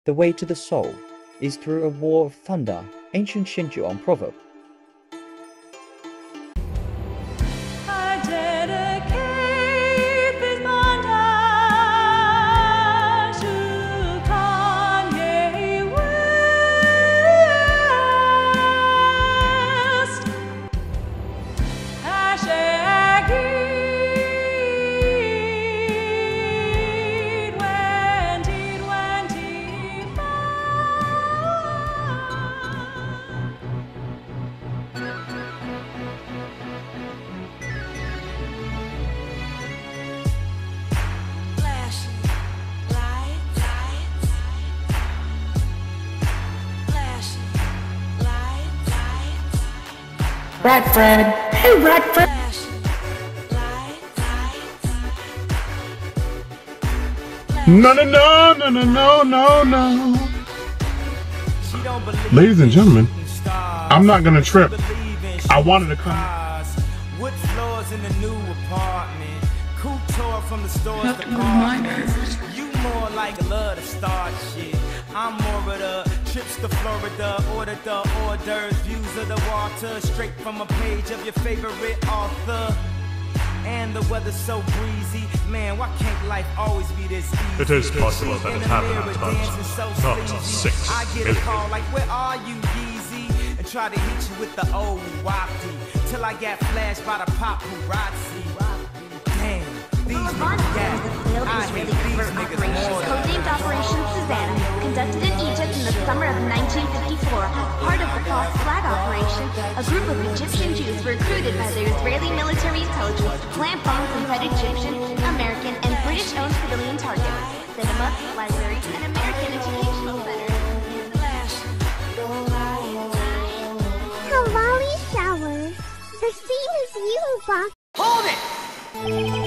The way to the soul is through a war of thunder, ancient Shinjuan proverb. I dedicate this montage to Kanye West. Hashtag Radfred! Hey, Radfred! No, no, no, no, no, no, no, no. Ladies and gentlemen, I'm not gonna trip. I wanted to come. Wood floors in the new apartment. Couture from the stores department. You more like love to start shit. I'm more of the trips to Florida, order the hors d'oeuvres, views of the water, straight from a page of your favorite author. And the weather's so breezy, man, why can't life always be this easy? It is possible that it happened, but not 6 I get a call like, where are you, Yeezy? And try to hit you with the old wafty, till I get flashed by the paparazzi. Damn, these niggas got it. I hate these niggas more. Codenamed Operation Susanna, conducted in Egypt in the summer of 1954. Part of the False Flag Operation, a group of Egyptian Jews were recruited by the Israeli military intelligence to plant bombs inside Egyptian, American, and British-owned civilian targets, cinema, libraries, and American educational centers. Kalali Showers. The same as you, Bob. Hold it!